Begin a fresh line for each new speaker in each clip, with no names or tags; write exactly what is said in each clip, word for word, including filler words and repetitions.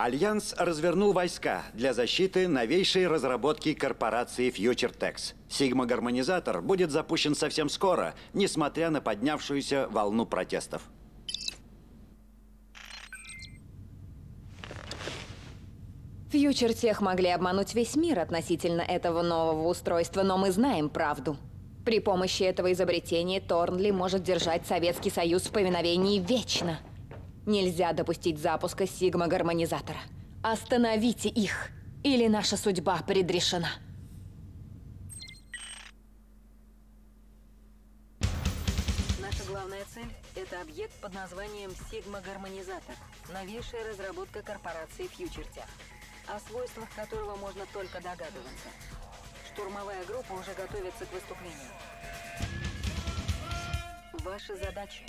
Альянс развернул войска для защиты новейшей разработки корпорации FutureTex. Сигма-гармонизатор будет запущен совсем скоро, несмотря на поднявшуюся волну протестов.
FutureTech могли обмануть весь мир относительно этого нового устройства, но мы знаем правду. При помощи этого изобретения Торнли может держать Советский Союз в повиновении вечно. Нельзя допустить запуска Сигма-гармонизатора. Остановите их, или наша судьба предрешена.
Наша главная цель — это объект под названием Сигма-гармонизатор, новейшая разработка корпорации FutureTech, о свойствах которого можно только догадываться. Штурмовая группа уже готовится к выступлению. Ваши задачи: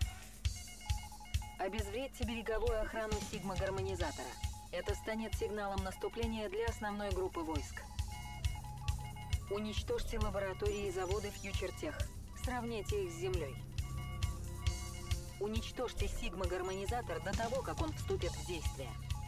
обезвредьте береговую охрану Сигма-гармонизатора. Это станет сигналом наступления для основной группы войск. Уничтожьте лаборатории и заводы FutureTech. Сравните их с землей. Уничтожьте Сигма-гармонизатор до того, как он вступит в действие.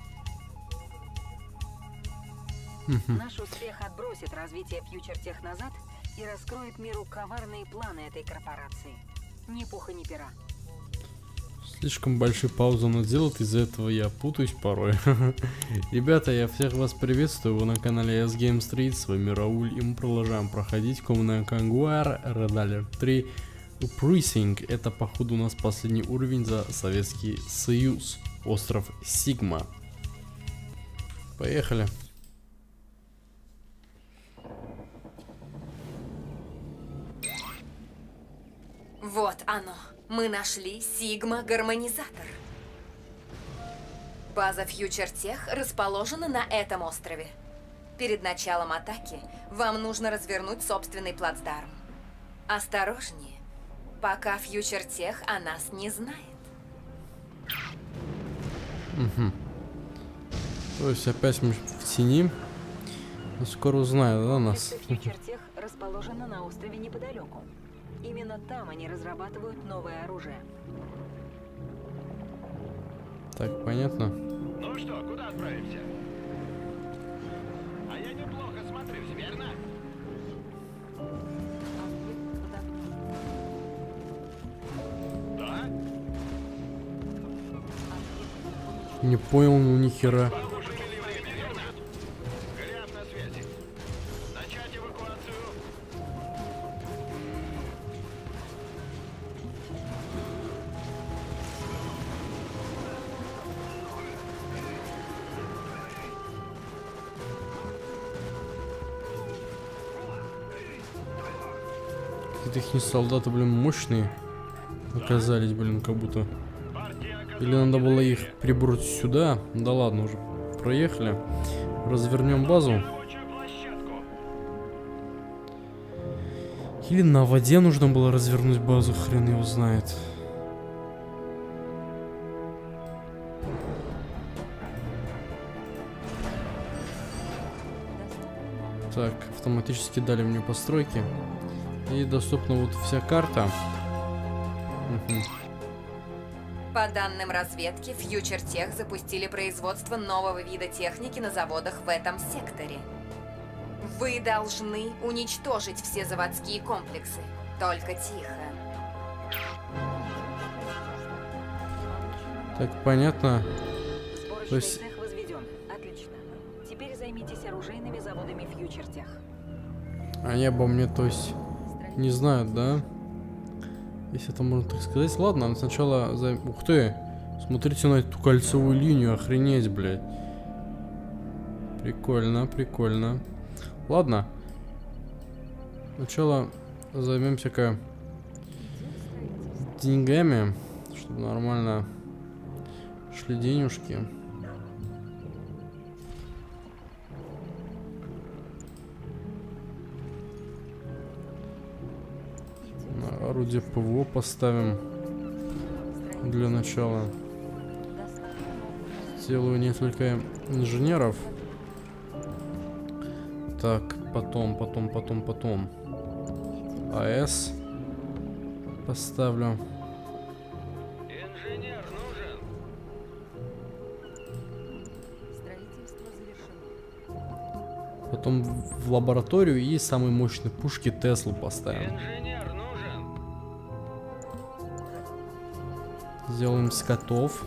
Наш успех отбросит развитие FutureTech назад и раскроет миру коварные планы этой корпорации. Ни пуха, ни пера.
Слишком большие паузы надо делать, из-за этого я путаюсь порой. Ребята, я всех вас приветствую, вы на канале эс Game Street, с вами Рауль, и мы продолжаем проходить Command and Conquer Red Alert три Uprising. Это походу у нас последний уровень за Советский Союз, остров Сигма. Поехали.
Вот оно. Мы нашли Сигма-гармонизатор. База FutureTech расположена на этом острове. Перед началом атаки вам нужно развернуть собственный плацдарм. Осторожнее, пока FutureTech о нас не знает.
Угу. То есть опять мы в тени. Но скоро узнают, да, нас?
FutureTech расположена на острове неподалеку. Именно там они разрабатывают новое оружие.
Так, понятно.
Ну что, куда отправимся? А я неплохо смотрюсь, верно? Да?
Не понял, ну ни хера. Их солдаты, блин, мощные оказались, блин, как будто. Или надо было их прибрать сюда? Да ладно, уже проехали. Развернем базу. Или на воде нужно было развернуть базу, хрен его знает. Так, автоматически дали мне постройки. И доступна вот вся карта. Угу.
По данным разведки, FutureTech запустили производство нового вида техники на заводах в этом секторе. Вы должны уничтожить все заводские комплексы. Только тихо.
Так, понятно.
Сборочный
То есть...
цех возведен. Отлично. Теперь займитесь оружейными заводами FutureTech.
Они обо мне, то есть... Не знают, да? Если это можно так сказать. Ладно, сначала... За... Ух ты! Смотрите на эту кольцевую линию, охренеть, блядь. Прикольно, прикольно. Ладно. Сначала займемся-ка деньгами, чтобы нормально шли денежки. Орудие ПВО поставим для начала. Сделаю несколько инженеров. Так, потом, потом, потом, потом. АЭС поставлю.
Инженер нужен.
Потом в лабораторию и самые мощные пушки Теслу поставим.
Инженер нужен.
Сделаем скотов.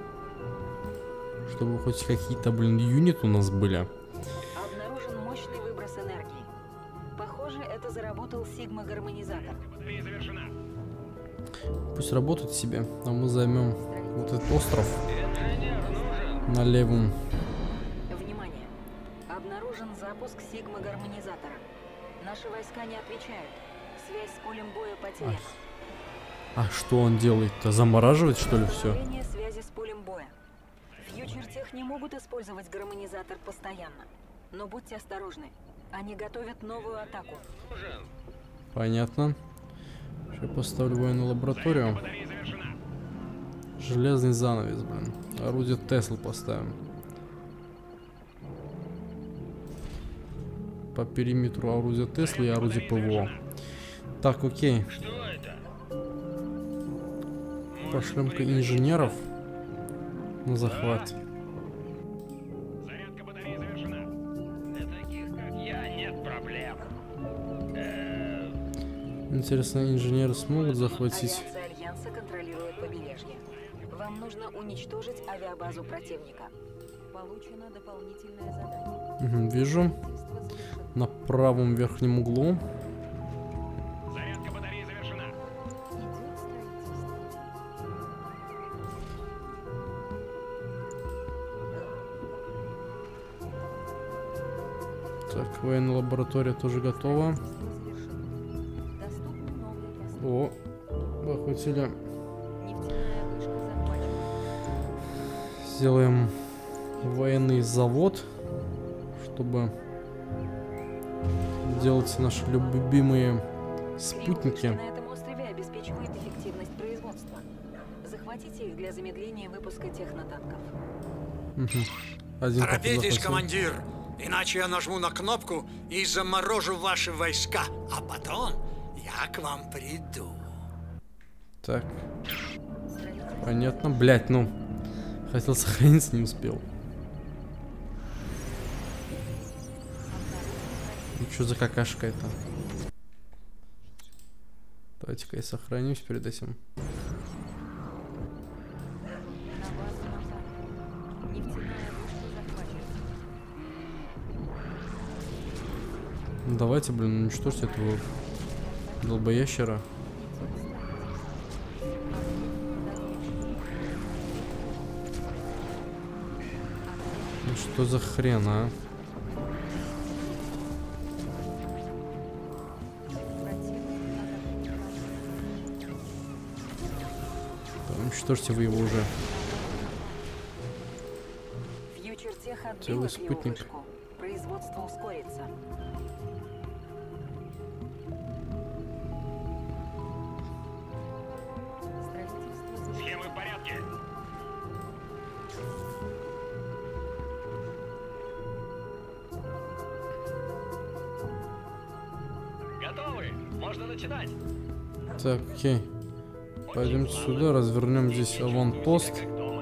Чтобы хоть какие-то, блин, юниты у нас были.
Обнаружен мощный выброс энергии. Похоже, это заработал Сигма-гармонизатор.
Батарея завершена.
Пусть работают себе, а мы займем вот этот остров
Инженер нужен.
на левом.
Внимание! Обнаружен запуск Сигма-гармонизатора. Наши войска не отвечают. Связь с полем боя потеряна.
А что он делает-то? Замораживает, что ли, все?
Управление связи с полем боя. Фьючертех не могут использовать гармонизатор постоянно. Но будьте осторожны. Они готовят новую атаку.
Нужен.
Понятно. Сейчас поставлю военную лабораторию.
Батарея завершена.
Железный занавес, блин. Орудие Теслы поставим. По периметру орудия Теслы и орудие ПВО. Так, окей.
Что это?
Пошлем-ка инженеров на захват.
Зарядка батареи завершена. Для таких, как я, нет проблем. Э,
Интересно, инженеры смогут захватить?
Авиация Альянса контролирует побережье. Вам нужно уничтожить авиабазу противника. Получено дополнительное задание.
Угу, вижу. На правом верхнем углу.
Зарядка батареи завершена.
Так, военная лаборатория тоже готова.
Доступны новые постройки.
О, захватили.
Нефтяная вышка захвачена.
Сделаем военный завод, чтобы делать наши любимые спутники.
Три на этом острове обеспечивают эффективность производства. Захватите их для замедления выпуска технотанков.
Угу. Один походу
Торопитесь,
захватил.
командир, иначе я нажму на кнопку и заморожу ваши войска, а потом я к вам приду.
Так. Понятно. Блять, ну. Хотел сохраниться, не успел. Ну что за какашка это? Давайте-ка я сохранюсь перед этим.
На базу напали. Нефтяная вышка захвачена.
Ну, давайте, блин, уничтожьте этого долбоящера. Ну что за хрен, а? Да, уничтожьте вы его уже.
Фьючертех отбила
Целый спутник.
кривовышку. Производство ускорится. Строительство завершено.
Схемы в порядке. Готовы? Можно начинать.
Так, окей. Пойдемте сюда, развернем здесь аванпост.
Как дома.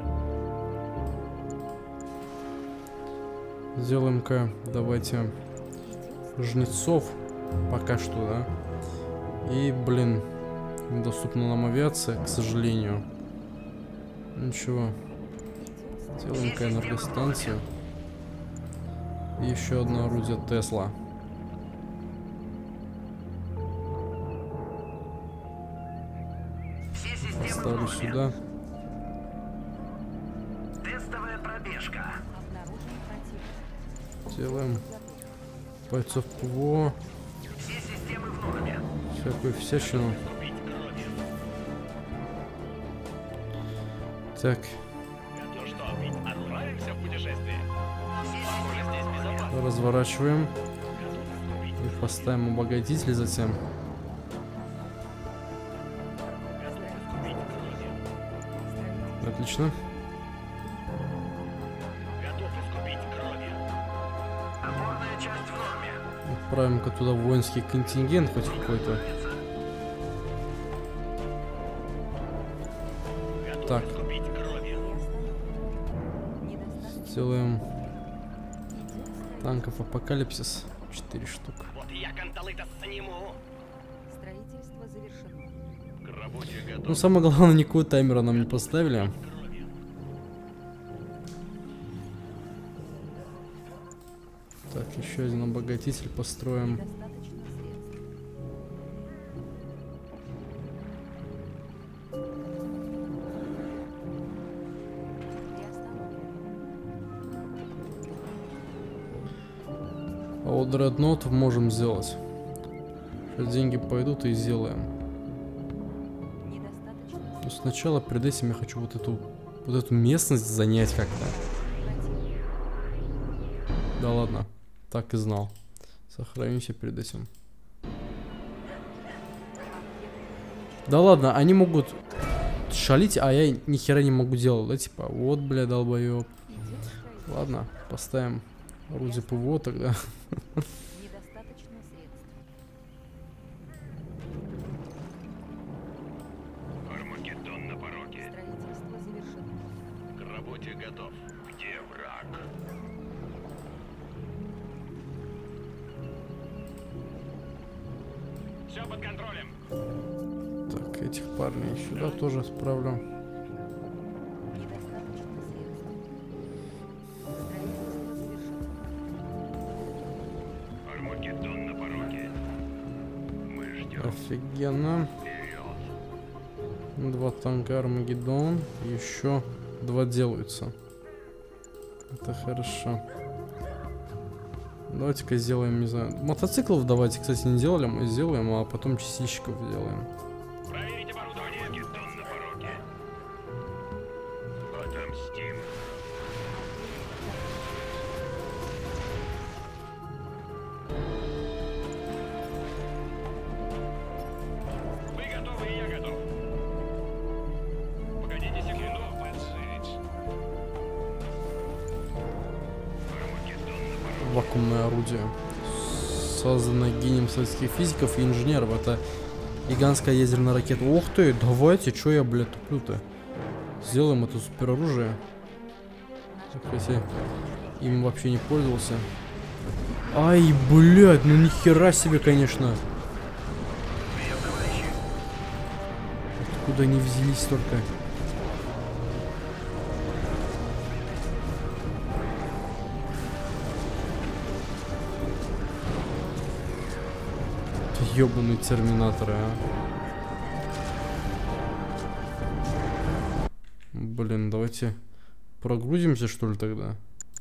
Сделаем-ка, давайте, жнецов. Пока что, да. И, блин, недоступна нам авиация, к сожалению. Ничего. Сделаем-ка энергостанцию. И еще одно орудие Тесла. Поставлю сюда.
Тестовая пробежка.
Обнаружен противник.
Делаем бойцов ПВО.
Все системы в норме.
Всякую всячину. Так,
Ну что, отправимся в путешествие? Похоже, здесь безопасно.
разворачиваем. И поставим обогатитель затем. Отлично.
Готов искупить кровью. Опорная часть в норме.
Отправим-ка туда воинский контингент хоть какой-то.
Готов
Так.
искупить кровью.
Недостаточно.
Сделаем Танков Апокалипсис. четыре штук.
Вот я кандалы-то сниму.
Строительство завершено.
К работе готов.
Ну, самое главное, никакого таймера нам не поставили. Так, еще один обогатитель построим.
Достаточно средств.
А вот дредноут можем сделать. Сейчас деньги пойдут и сделаем.
Недостаточно.
Но сначала перед этим я хочу вот эту вот эту местность занять как-то. Да ладно, так и знал. Сохранимся перед этим. Да ладно, они могут шалить, а я ни хера не могу делать, да, типа, вот, бля, долбоёб. Ладно, поставим орудие ПВО тогда.
Недостаточно средств.
Армагеддон на пороге.
Строительство завершено.
К работе готов. Где враг? Все под контролем.
Так, этих парней сюда тоже справлю.
Недостаточно средств. Строительство завершено.
Армагеддон на пороге. Мы ждем.
Офигенно.
Вперед.
Два танка Армагеддон. Еще два делаются. Это хорошо. Давайте-ка сделаем, не знаю. Мотоциклов давайте, кстати, не делали. Мы сделаем, а потом частичков сделаем.
Проверить оборудование. Армагеддон на пороге. Отомстим. Вы готовы, и я готов. Погодите секунду. Подсылить. Армагеддон на пороге.
Вакуумное орудие. Созданное гением советских физиков и инженеров. Это гигантская ядерная ракета. Ух ты, давайте, чё я, блядь, туплю-то? Сделаем это супероружие. Хотя им вообще не пользовался. Ай, блядь, ну нихера себе, конечно. Откуда они взялись только? Ёбаные терминаторы, а. Блин, давайте прогрузимся, что ли, тогда?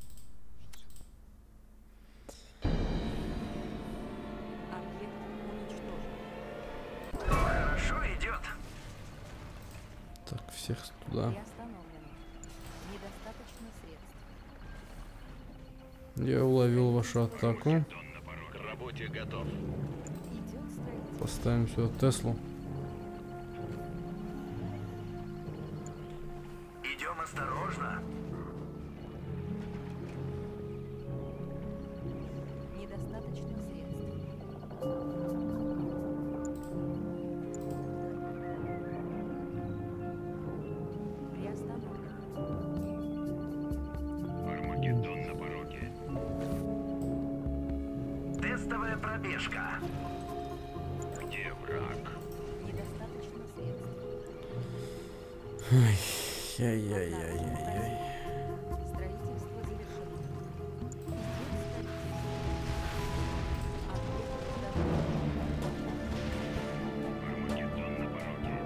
Объект уничтожен.
Хорошо идет.
Так, всех туда.
Приостановлено. Недостаточно средств.
Я уловил вашу атаку.
Армагеддон на пороге. К работе готов.
Идет строительство.
Поставим сюда Теслу.
Идем осторожно.
Недостаточно средств. Приостановлено.
Армагеддон на пороге. Тестовая пробежка. Где враг?
Недостаточно средств.
Ай-яй-яй-яй-яй.
Строительство завершено.
Армагеддон на пороге.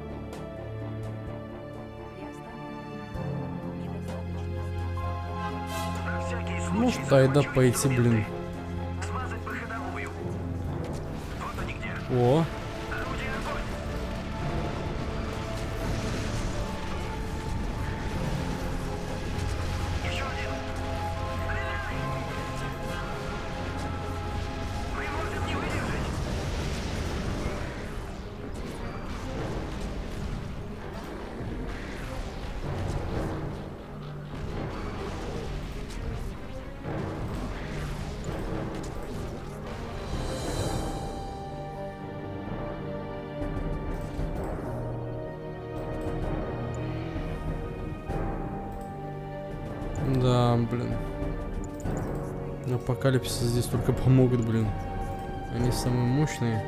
На всякий
Ну,
случай
тогда
закончим
пойти, блин.
инструменты. Смазать по ходовую. Вот они где.
О,
Орудие огонь. Еще один. Стреляй! Мы можем не выдержать.
да, блин. Апокалипсисы здесь только помогут, блин. Они самые мощные.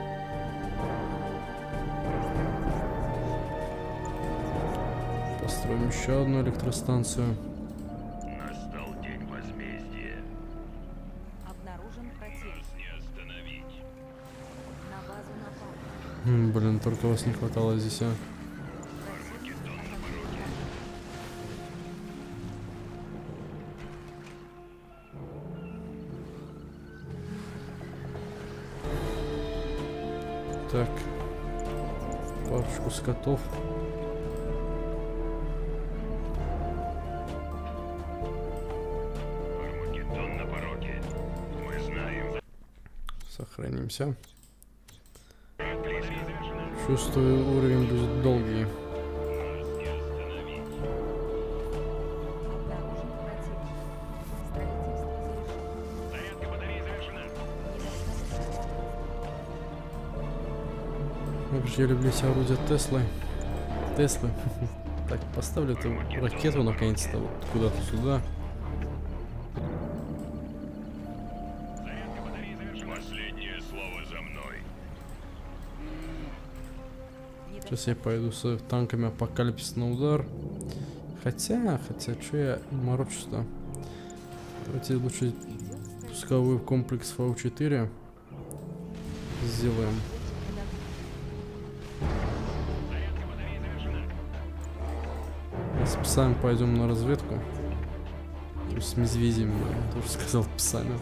Построим еще одну электростанцию.
Настал день возмездия.
Обнаружен противник.
Не остановить.
На базу напал.
М, Блин, только вас не хватало здесь, а. Так. Парочку скотов.
Армагеддон на пороге. Мы знаем.
Сохранимся. Чувствую, уровень будет долгий.
Обнаружен противник. Строительство завершено.
Зарядка батареи завершена.
Как же я люблю эти орудия Теслы. Теслы. Так, поставлю эту ракету наконец-то вот куда-то сюда.
Зарядка батареи завершена. Последнее слово за мной.
Сейчас я пойду с танками апокалипсис на удар. Хотя, хотя, что я морочусь-то? Давайте лучше пусковой комплекс Фау четыре сделаем. С псами пойдем на разведку. Или с медведями, я тоже сказал псами.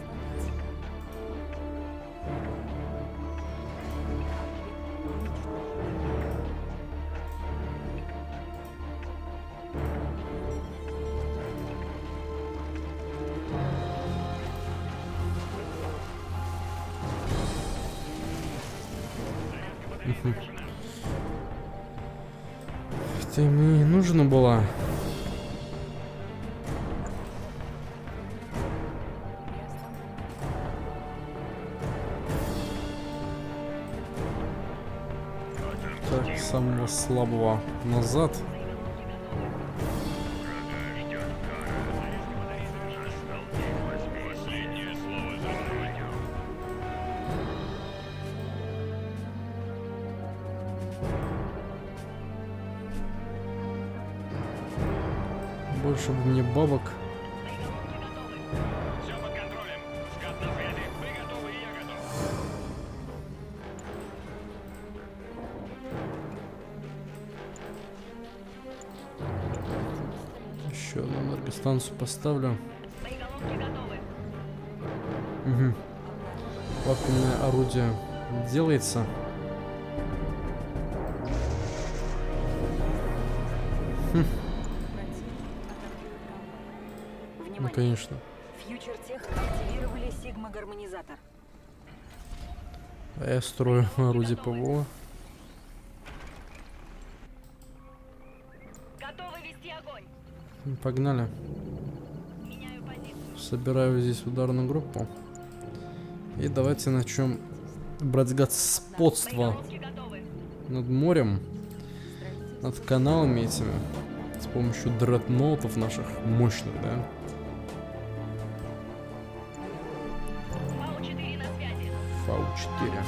Хотя мне не нужно было. Так, самого слабого назад.
Последнее слово за мной.
Больше бы мне бабок.
Все под контролем. Скат на связи. Вы готовы, и я готов.
Еще одну энергостанцию поставлю. Угу. Вакуумное орудие делается. Хм. Ну,
Внимание.
конечно.
Фьючертех активировали Сигма-гармонизатор.
А я строю орудие ПВО.
Готовы вести огонь.
Погнали.
Меняю позицию.
Собираю здесь ударную группу. И давайте начнем брать господство
Готовы.
над морем, над каналами этими, с помощью дредноутов наших мощных, да?
Фау четыре на связи.
Фау четыре.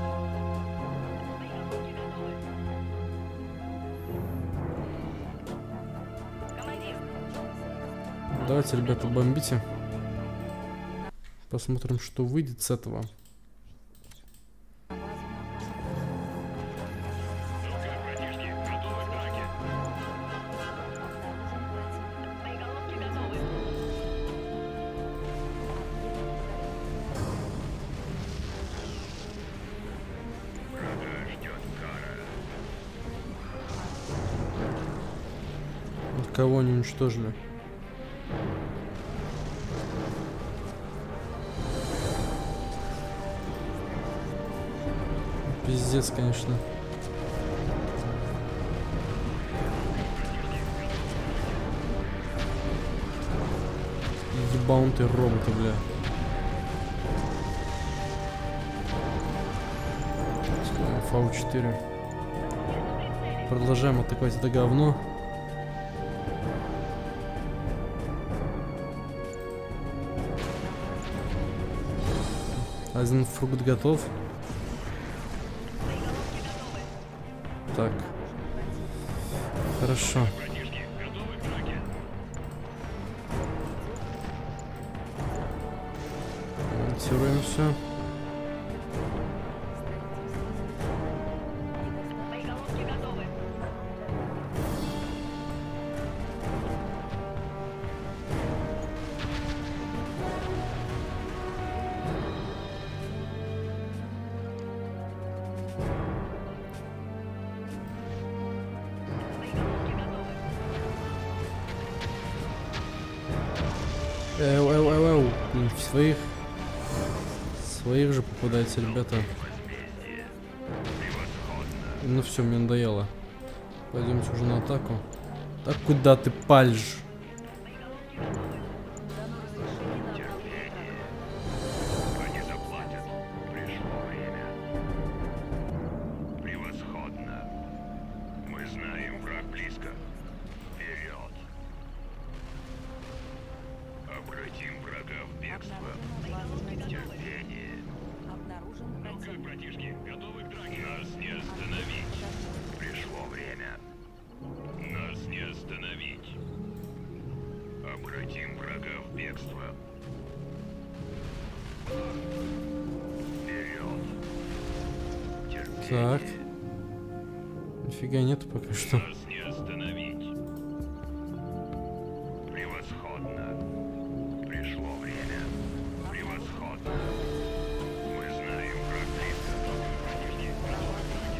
Командир.
Давайте, ребята, бомбите. Посмотрим, что выйдет с этого.
Ну как, братишки, готовы к драке?
Боеголовки готовы.
Врага ждет кара.
Вот кого они уничтожили? Пиздец, конечно. Ебаунты роботы, бля. Фау четыре. Продолжаем атаковать это говно. Один фрукт готов. Так. Хорошо. Монтируемся. Эу, эу, эу, эу. Блин, в своих... Своих же попадайте, ребята. Ну все, мне надоело. Пойдемте уже на атаку. Так куда ты пальшь?
Они заплатят. Пришло время. Превосходно. Мы знаем, враг близко. Вперед. Обратим врага в бегство. Терпение. Ну-ка, братишки, готовы к драке? Нас не остановить. Пришло время. Нас не остановить. Обратим врага в бегство. Вперед. Терпение.
Так. Нифига нету пока что.
Нас не остановить. Превосходно. Пришло время. Превосходно. Мы знаем, враг близко. Братишки, готовы к драке?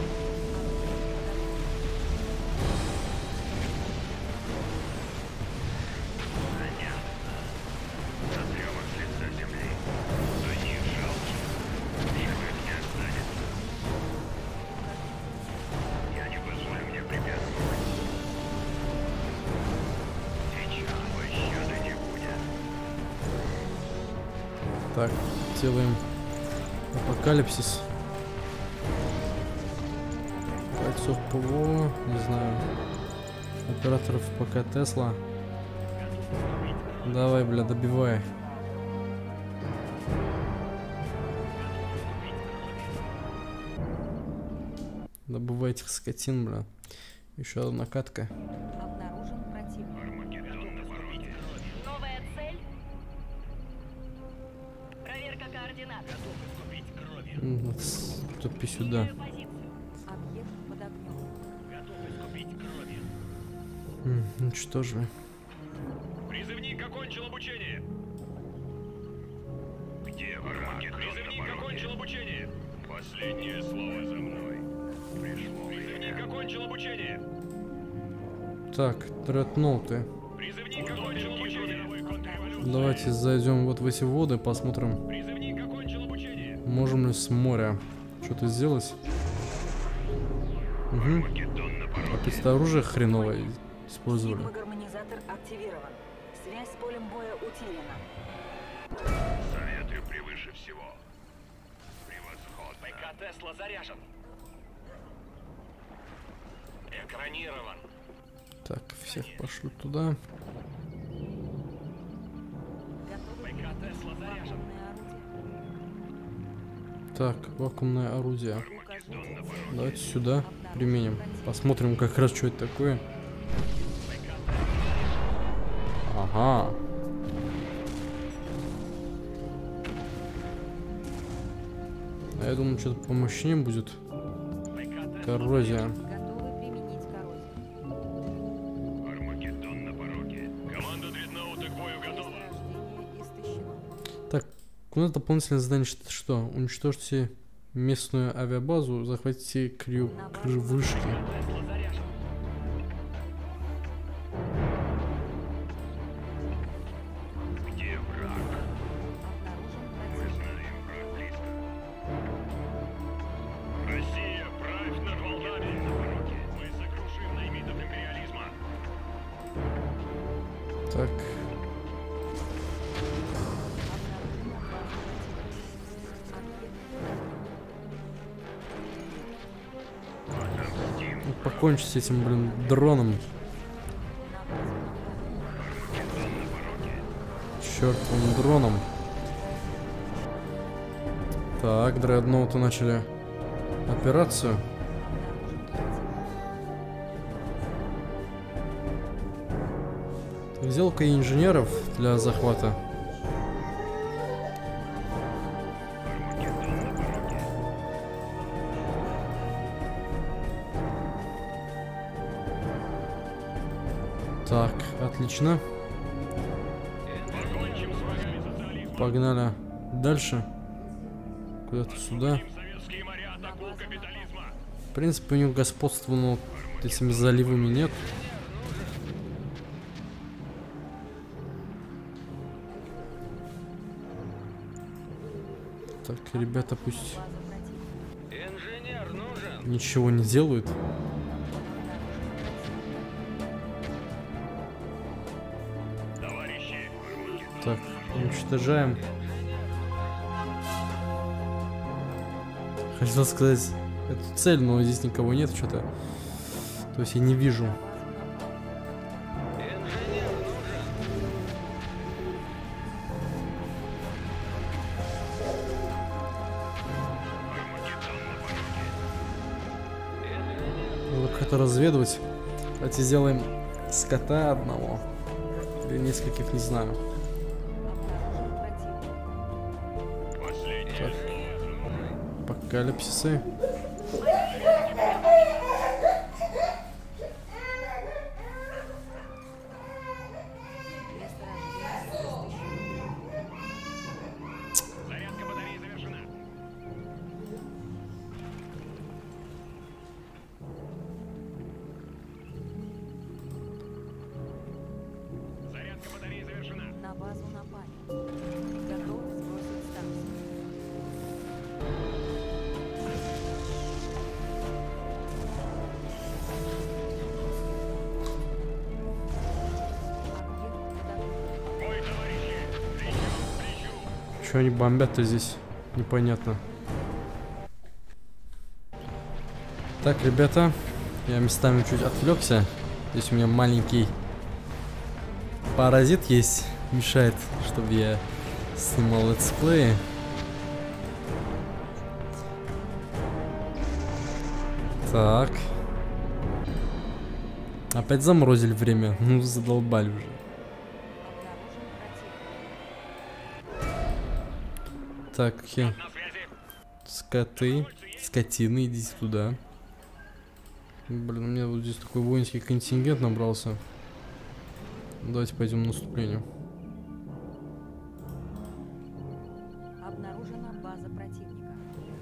Понятно. Сотрем их с лица земли. Они жалки. Живых не останется. Я не позволю мне препятствовать. Сейчас пощады не будет.
Так, делаем апокалипсис. Бойцов ПВО, не знаю. Операторов ПК Тесла. Давай, бля, добивай. Добывай этих скотин, бля. Еще одна катка.
Обнаружен противник.
Армагеддон на пороге.
Новая цель. Проверка координат.
М, вот с- Топи сюда.
Объект под огнем.
М, Уничтожили.
Призывник окончил обучение. Где враг? Призывник окончил обучение. Последнее слово за мной. Пришло время. Призывник окончил обучение.
Так, дредноуты.
Призывник окончил обучение.
Давайте зайдем вот в эти воды, посмотрим,
Призывник окончил обучение.
можем ли с моря что-то сделать. Угу.
Армагеддон на
А
пороге.
пистолет оружие хреновое использовали.
Сигма-гармонизатор активирован. Связь с полем боя утеряна.
Советы превыше всего. Превосходно.
ПК Тесла заряжен. Экранирован.
Так, всех пошлю туда.
Готовы
ПК Тесла заряжен.
вакуумное орудие.
Так, вакуумное орудие.
Укажите.
Давайте сюда применим. Посмотрим как раз, что это такое. Ага. А я думаю, что-то помощнее будет. Коррозия.
Готовы применить коррозию.
Армагеддон на пороге. Команда дредноута к бою готова.
Месторождение истощено.
Так, куда дополнительное задание что- что? Уничтожьте местную авиабазу, захватите крю... кры- вышки.
Тесла заряжен.
Где враг?
Обнаружен
Мы
противник.
знаем, враг близко. Россия, правь над волнами. На пороге. Мы сокрушим наймитов империализма.
Так,
Отомстим.
ну, покончи с этим, блин, дроном. Чертовым дроном. Так, дредноуты начали операцию. Сделка инженеров для захвата. Так, отлично. Погнали дальше. Куда-то сюда. В принципе, у них господства, но этими заливами нет. Так, ребята пусть ничего не делают. Так, уничтожаем. Хотел сказать эту цель, но здесь никого нет, что-то. То есть я не вижу. Надо как-то разведывать. Давайте сделаем скота одного. Или нескольких, не знаю. Так. Апокалипсисы.
Зарядка батареи завершена. Зарядка батареи завершена.
На базу напали. Готов сбросить станцию.
Ой, товарищи, плечом к плечу.
Что они бомбят-то здесь? Непонятно. Так, ребята, я местами чуть отвлекся. Здесь у меня маленький паразит есть. Мешает, чтобы я снимал летсплеи. Так. Опять заморозили время. Ну, задолбали уже. Так, хе.
На связи.
Скоты, скотины, идите туда. Блин, у меня вот здесь такой воинский контингент набрался. Давайте пойдем на наступление.
Обнаружена база противника.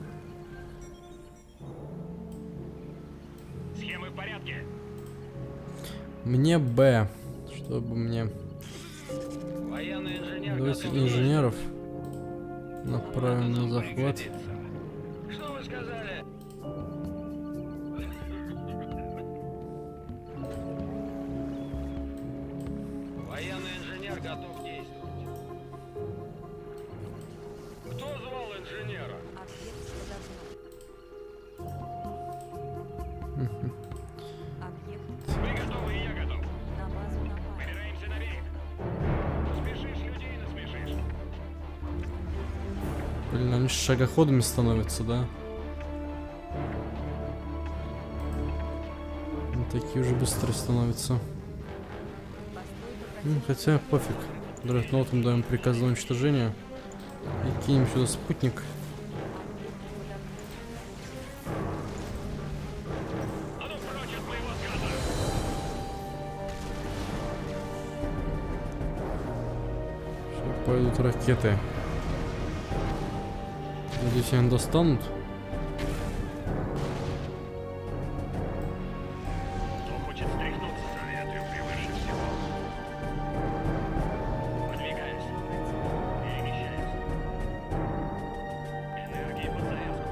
Схемы в порядке.
Мне Б, чтобы мне...
Военный инженер
Давайте
готов.
инженеров направим на захват.
Что вы сказали? Военный инженер готов действовать. Кто звал инженера?
Объект подогнан. Объект
Вы готовы, и я готов.
на базу напали.
Выбираемся на берег. Спешишь, людей насмешишь.
Блин, они шагоходами становятся, да? Ну, такие уже быстрые становятся. Ну, хотя пофиг. Дредноутам даем приказ на уничтожение. И кинем сюда спутник.
А ну прочь от моего сказа.
Сейчас пойдут ракеты. Надеюсь, они достанут.
Кто хочет стряхнуться, советую превыше всего. Подвигаюсь. Перемещаюсь. Энергии под завязку.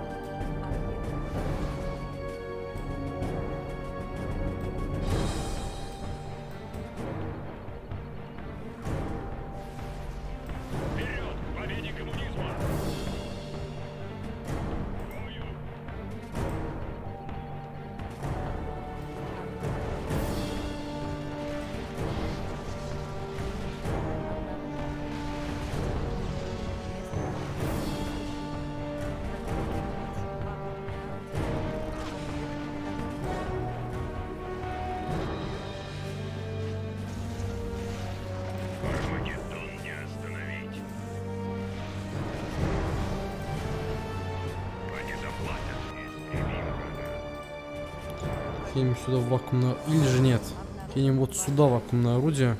Вперед! К победе коммунизма!
Кинем сюда вакуумное... Или же нет. Кинем вот сюда вакуумное орудие.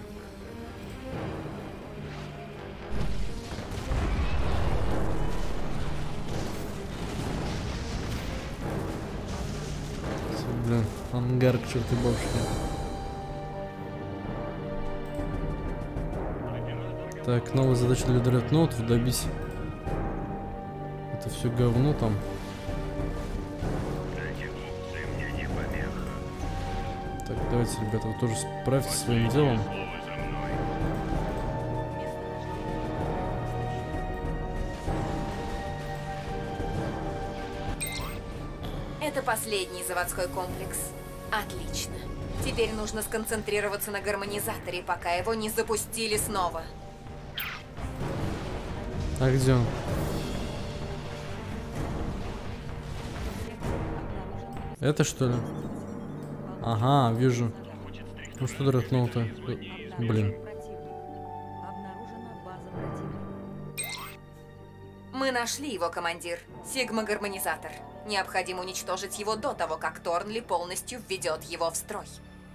Блин, ангар к черту бабушки. Так, новая задача для дредноутов — добить это все говно там. Так, давайте, ребята, вы тоже справьтесь со своим делом.
Это последний заводской комплекс. Отлично. Теперь нужно сконцентрироваться на гармонизаторе, пока его не запустили снова.
А где он? Это что ли? Ага, вижу. Ну что дредноуты? Блин.
Мы нашли его, командир. Сигма-гармонизатор. Необходимо уничтожить его до того, как Торнли полностью введет его в строй.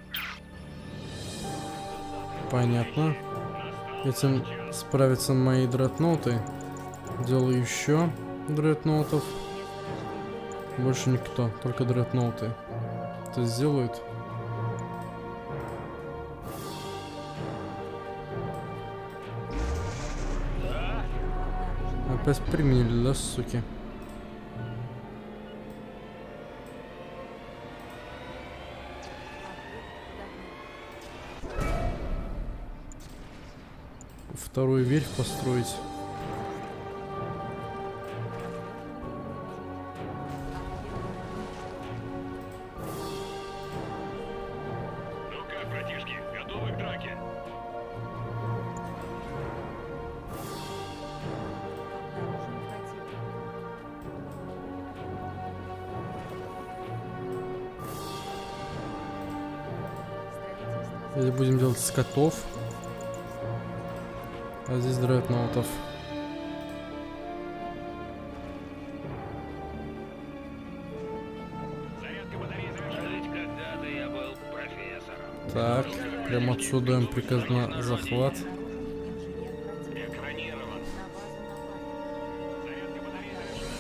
Понятно. Этим справятся мои дредноуты. Делаю еще дредноутов. Больше никто, только дредноуты. Это сделают. Опять применили, да, суки? Вторую верфь построить.
Ну как, братишки, готовы к драке?
Или будем делать скотов. А здесь дредноутов.
Зарядка батареи завершена. Когда-то я был профессором.
Так, прямо отсюда им приказ на захват.
Экранирован. Зарядка батареи завершена.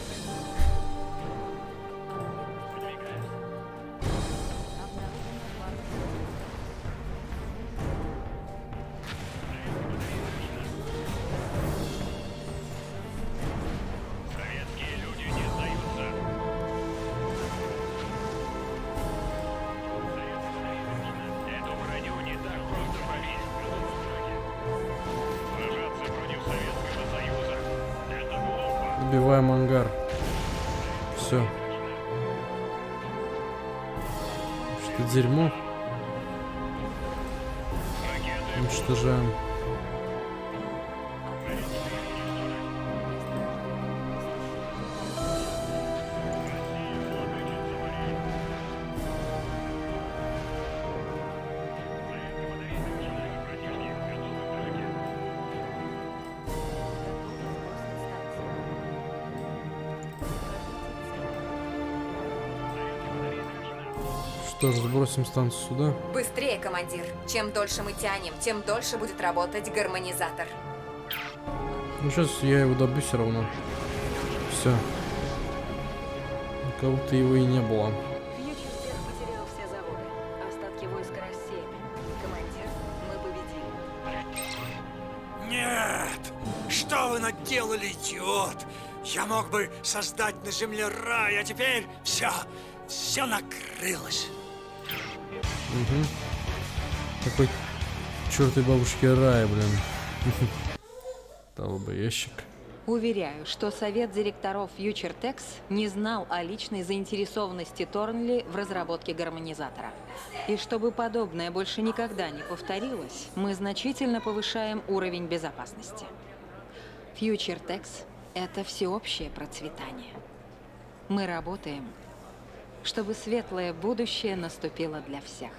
Советские люди не сдаются. Эту броню не так просто пробить. Сражаться против Советского Союза — это глупо.
Убиваем ангар. Все. Что дерьмо. Уничтожаем. Что ж, сбросим станцию сюда.
Быстрее, командир. Чем дольше мы тянем, тем дольше будет работать гармонизатор.
Ну сейчас я его добью все равно. Все. Как будто его и не было.
Фьючерс потерял все заводы. Остатки войск рассеяны. Командир, мы победили.
Нет! Что вы наделали, идиот? Я мог бы создать на земле рай, а теперь все, все накрылось.
Угу. Такой чёртой бабушки рай, блин. Дал бы ящик.
Уверяю, что совет директоров FutureTex не знал о личной заинтересованности Торнли в разработке гармонизатора. И чтобы подобное больше никогда не повторилось, мы значительно повышаем уровень безопасности. FutureTex – это всеобщее процветание. Мы работаем, чтобы светлое будущее наступило для всех.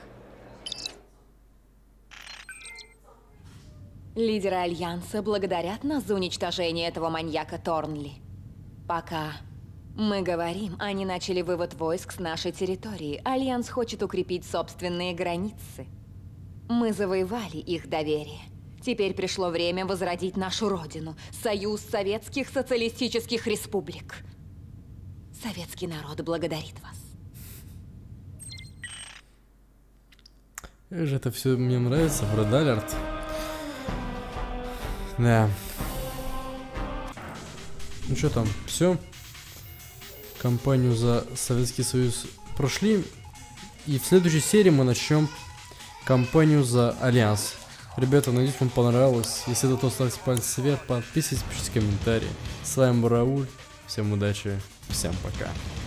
Лидеры Альянса благодарят нас за уничтожение этого маньяка Торнли. Пока Мы говорим, они начали вывод войск с нашей территории. Альянс хочет укрепить собственные границы. Мы завоевали их доверие. Теперь пришло время возродить нашу родину. Союз Советских Социалистических Республик. Советский народ благодарит вас.
Как же это все мне нравится, Фред Алерт. Да. Ну что там, все. Кампанию за Советский Союз прошли. И в следующей серии мы начнем кампанию за Альянс. Ребята, надеюсь, вам понравилось. Если это то, ставьте пальцы вверх, подписывайтесь, пишите комментарии. С вами был Рауль. Всем удачи, всем пока.